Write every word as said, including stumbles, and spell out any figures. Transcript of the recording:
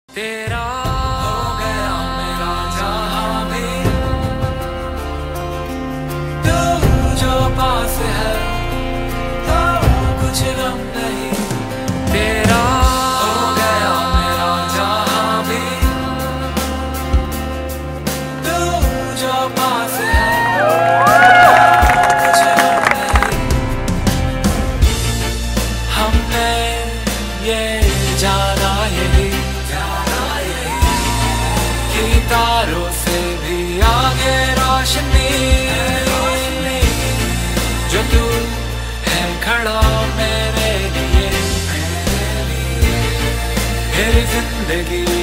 तेरा हो गया मेरा जहां भी, तू जो पास है तो कुछ गम नहीं। तेरा हो गया मेरा जहां भी, तू जो पास है कुछ गम नहीं। हमने ये जाना यही तारों से भी आगे रोशनी, जो तू है खड़ा मेरे लिए, मेरी जिंदगी